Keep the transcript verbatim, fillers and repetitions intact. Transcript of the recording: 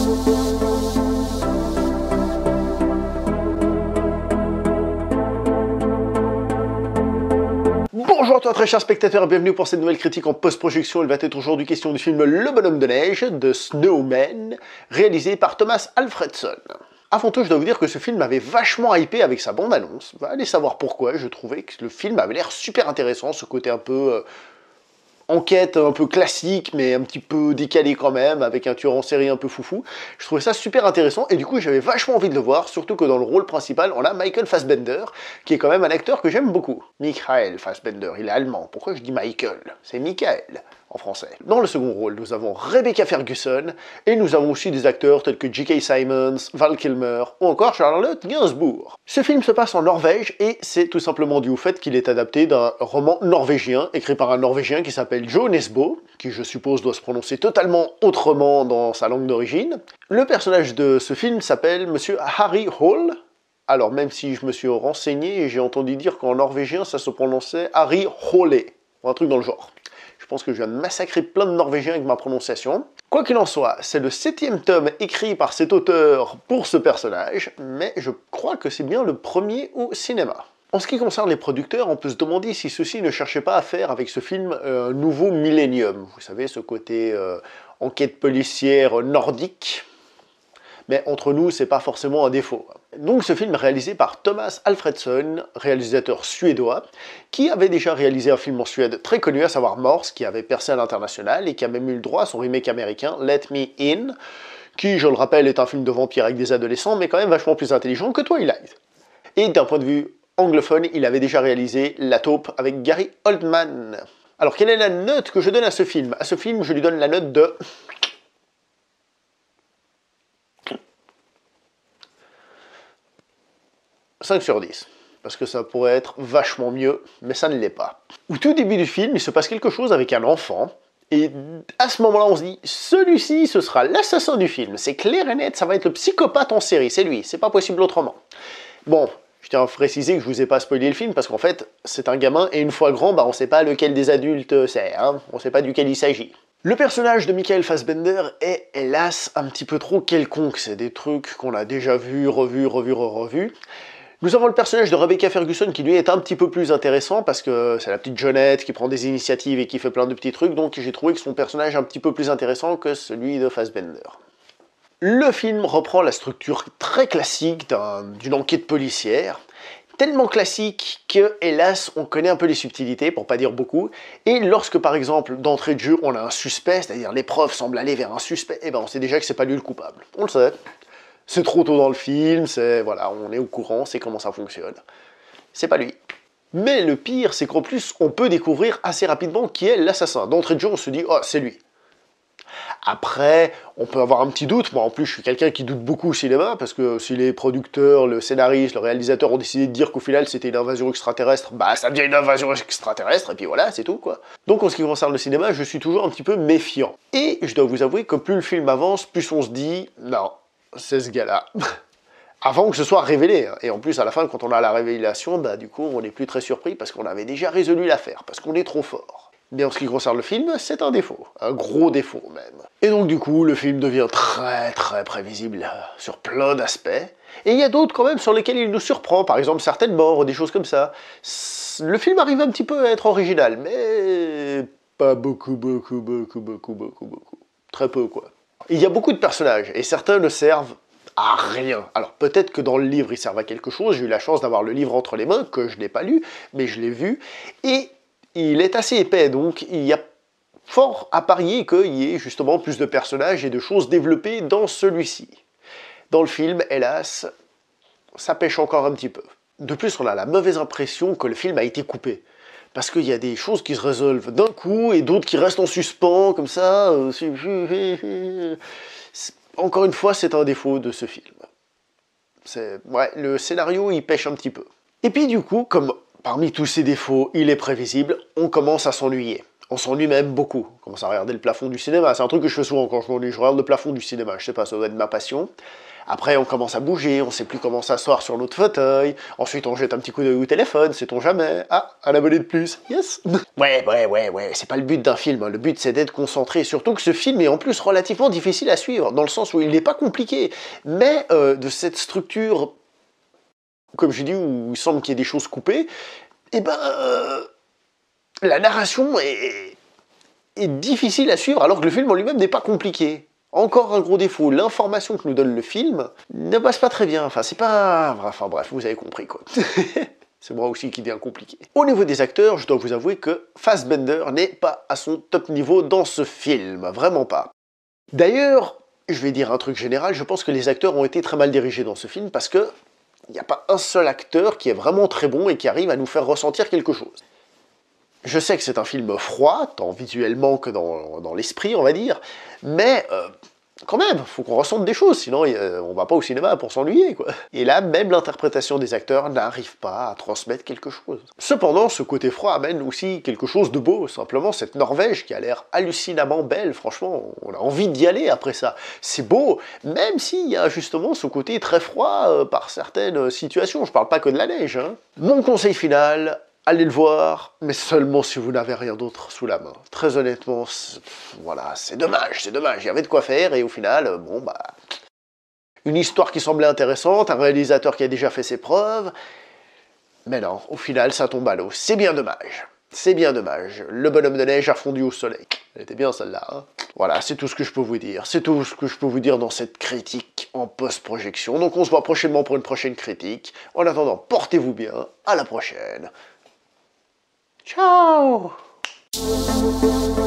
Bonjour à toi très chers spectateurs et bienvenue pour cette nouvelle critique en post-projection. Il va être aujourd'hui question du film Le Bonhomme de Neige de Snowman, réalisé par Thomas Alfredson. Avant tout, je dois vous dire que ce film m'avait vachement hypé avec sa bande-annonce. Allez savoir pourquoi, je trouvais que le film avait l'air super intéressant, ce côté un peu... Euh, enquête un peu classique, mais un petit peu décalé quand même, avec un tueur en série un peu foufou. Je trouvais ça super intéressant, et du coup j'avais vachement envie de le voir, surtout que dans le rôle principal, on a Michael Fassbender, qui est quand même un acteur que j'aime beaucoup. Michael Fassbender, il est allemand. Pourquoi je dis Michael? C'est Michael en français. Dans le second rôle, nous avons Rebecca Ferguson, et nous avons aussi des acteurs tels que J K Simmons, Val Kilmer, ou encore Charlotte Gainsbourg. Ce film se passe en Norvège, et c'est tout simplement dû au fait qu'il est adapté d'un roman norvégien, écrit par un Norvégien qui s'appelle Jo Nesbø, qui je suppose doit se prononcer totalement autrement dans sa langue d'origine. Le personnage de ce film s'appelle Monsieur Harry Hole. Alors même si je me suis renseigné et j'ai entendu dire qu'en norvégien ça se prononçait Harry Hole, ou un truc dans le genre. Je pense que je viens de massacrer plein de Norvégiens avec ma prononciation. Quoi qu'il en soit, c'est le septième tome écrit par cet auteur pour ce personnage, mais je crois que c'est bien le premier au cinéma. En ce qui concerne les producteurs, on peut se demander si ceux-ci ne cherchaient pas à faire avec ce film euh, un nouveau millénium. Vous savez, ce côté euh, enquête policière nordique. Mais entre nous, c'est pas forcément un défaut. Donc ce film est réalisé par Thomas Alfredson, réalisateur suédois, qui avait déjà réalisé un film en Suède très connu, à savoir Morse, qui avait percé à l'international et qui a même eu le droit à son remake américain, Let Me In, qui, je le rappelle, est un film de vampire avec des adolescents, mais quand même vachement plus intelligent que Twilight. Et d'un point de vue anglophone, il avait déjà réalisé La Taupe avec Gary Oldman. Alors quelle est la note que je donne à ce film? À ce film, je lui donne la note de... cinq sur dix, parce que ça pourrait être vachement mieux, mais ça ne l'est pas. Au tout début du film, il se passe quelque chose avec un enfant, et à ce moment-là, on se dit, celui-ci, ce sera l'assassin du film, c'est clair et net, ça va être le psychopathe en série, c'est lui, c'est pas possible autrement. Bon, je tiens à préciser que je vous ai pas spoilé le film, parce qu'en fait, c'est un gamin, et une fois grand, bah, on sait pas lequel des adultes c'est, hein, on sait pas duquel il s'agit. Le personnage de Michael Fassbender est, hélas, un petit peu trop quelconque, c'est des trucs qu'on a déjà vus, revus, revus, revus. Nous avons le personnage de Rebecca Ferguson qui lui est un petit peu plus intéressant parce que c'est la petite jeunette qui prend des initiatives et qui fait plein de petits trucs, donc j'ai trouvé que son personnage est un petit peu plus intéressant que celui de Fassbender. Le film reprend la structure très classique d'une enquête policière, tellement classique que, hélas, on connaît un peu les subtilités, pour pas dire beaucoup, et lorsque par exemple, d'entrée de jeu, on a un suspect, c'est-à-dire les preuves semblent aller vers un suspect, et ben on sait déjà que c'est pas lui le coupable. On le sait. C'est trop tôt dans le film, c'est voilà, on est au courant, c'est comment ça fonctionne. C'est pas lui. Mais le pire, c'est qu'en plus, on peut découvrir assez rapidement qui est l'assassin. D'entrée de jeu, on se dit, oh, c'est lui. Après, on peut avoir un petit doute. Moi, en plus, je suis quelqu'un qui doute beaucoup au cinéma, parce que si les producteurs, le scénariste, le réalisateur ont décidé de dire qu'au final, c'était une invasion extraterrestre, bah, ça devient une invasion extraterrestre, et puis voilà, c'est tout, quoi. Donc, en ce qui concerne le cinéma, je suis toujours un petit peu méfiant. Et je dois vous avouer que plus le film avance, plus on se dit, non, c'est ce gars-là. Avant que ce soit révélé. Et en plus, à la fin, quand on a la révélation, bah du coup, on n'est plus très surpris parce qu'on avait déjà résolu l'affaire, parce qu'on est trop fort. Mais en ce qui concerne le film, c'est un défaut. Un gros défaut, même. Et donc, du coup, le film devient très, très prévisible sur plein d'aspects. Et il y a d'autres, quand même, sur lesquels il nous surprend. Par exemple, certaines morts, ou des choses comme ça. Le film arrive un petit peu à être original, mais pas beaucoup, beaucoup, beaucoup, beaucoup, beaucoup, beaucoup. Très peu, quoi. Il y a beaucoup de personnages, et certains ne servent à rien. Alors peut-être que dans le livre, ils servent à quelque chose, j'ai eu la chance d'avoir le livre entre les mains, que je n'ai pas lu, mais je l'ai vu, et il est assez épais, donc il y a fort à parier qu'il y ait justement plus de personnages et de choses développées dans celui-ci. Dans le film, hélas, ça pêche encore un petit peu. De plus, on a la mauvaise impression que le film a été coupé. Parce qu'il y a des choses qui se résolvent d'un coup et d'autres qui restent en suspens, comme ça. Encore une fois, c'est un défaut de ce film. Ouais, le scénario, il pêche un petit peu. Et puis du coup, comme parmi tous ces défauts, il est prévisible, on commence à s'ennuyer. On s'ennuie même beaucoup. On commence à regarder le plafond du cinéma. C'est un truc que je fais souvent quand je m'ennuie. Je regarde le plafond du cinéma. Je sais pas, ça doit être ma passion. Après, on commence à bouger, on sait plus comment s'asseoir sur notre fauteuil. Ensuite, on jette un petit coup d'œil au téléphone, sait-on jamais. Ah, un abonné de plus, yes. Ouais, ouais, ouais, ouais, c'est pas le but d'un film. Hein. Le but, c'est d'être concentré. Surtout que ce film est en plus relativement difficile à suivre, dans le sens où il n'est pas compliqué. Mais euh, de cette structure, comme j'ai dit, où il semble qu'il y ait des choses coupées, eh ben, euh, la narration est, est difficile à suivre, alors que le film en lui-même n'est pas compliqué. Encore un gros défaut, l'information que nous donne le film ne passe pas très bien. Enfin, c'est pas... Enfin bref, vous avez compris, quoi. C'est moi aussi qui devient compliqué. Au niveau des acteurs, je dois vous avouer que Fassbender n'est pas à son top niveau dans ce film. Vraiment pas. D'ailleurs, je vais dire un truc général, je pense que les acteurs ont été très mal dirigés dans ce film, parce que il n'y a pas un seul acteur qui est vraiment très bon et qui arrive à nous faire ressentir quelque chose. Je sais que c'est un film froid, tant visuellement que dans, dans l'esprit, on va dire, mais euh, quand même, faut qu'on ressente des choses, sinon euh, on va pas au cinéma pour s'ennuyer, quoi. Et là, même l'interprétation des acteurs n'arrive pas à transmettre quelque chose. Cependant, ce côté froid amène aussi quelque chose de beau, simplement cette Norvège qui a l'air hallucinamment belle, franchement, on a envie d'y aller après ça. C'est beau, même s'il y a justement ce côté très froid euh, par certaines situations, je parle pas que de la neige, hein. Mon conseil final, allez le voir, mais seulement si vous n'avez rien d'autre sous la main. Très honnêtement, voilà, c'est dommage, c'est dommage. Il y avait de quoi faire, et au final, bon bah... Une histoire qui semblait intéressante, un réalisateur qui a déjà fait ses preuves, mais non, au final, ça tombe à l'eau. C'est bien dommage. C'est bien dommage. Le bonhomme de neige a fondu au soleil. Elle était bien celle-là, hein. Voilà, c'est tout ce que je peux vous dire. C'est tout ce que je peux vous dire dans cette critique en post-projection. Donc on se voit prochainement pour une prochaine critique. En attendant, portez-vous bien. À la prochaine. Ciao!